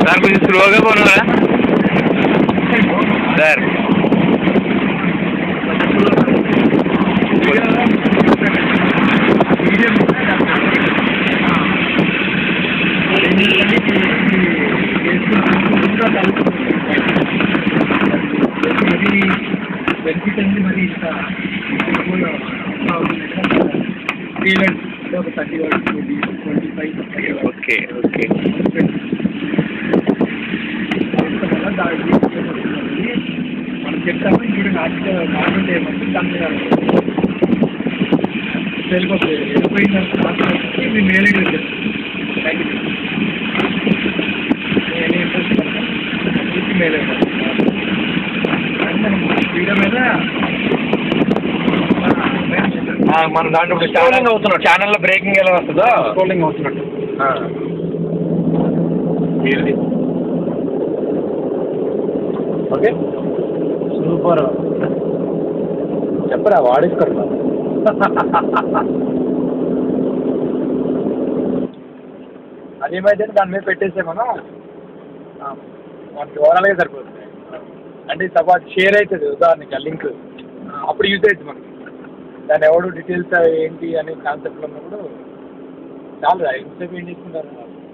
Sir మీరు స్లోగా పోనారా sir? Okay okay మనం చెప్తాము ఇప్పుడు నార్మల్ ఏమంటే దాని వెళ్ళిపోతుంది వెళ్ళిపోయిన తర్వాత మీ మేలు నేను ఇంట్రెస్ట్ పడతాను మేలు మనం వీడియో మీద మన దాంట్లో స్క్రోలింగ్ అవుతున్నాడు. ఛానల్లో బ్రేకింగ్ ఎలా వస్తుందో స్క్రోలింగ్ అవుతున్నట్టు. ఓకే సూపర్ చెప్పరా వాడేసుకుంటున్నా. అదేమైతే దాని మీద పెట్టేస్తే మనం మనకి ఓవరాల్గా సరిపోతుంది. అంటే సపోజ్ షేర్ అవుతుంది ఉదాహరణకి ఆ లింక్, అప్పుడు యూజ్ అవుతుంది మనకి. దాని ఎవడు డీటెయిల్స్ ఏంటి అనే కాన్సెప్ట్లో ఉన్నప్పుడు చాలు ఇంతసేపు ఏం చేసుకుంటారు.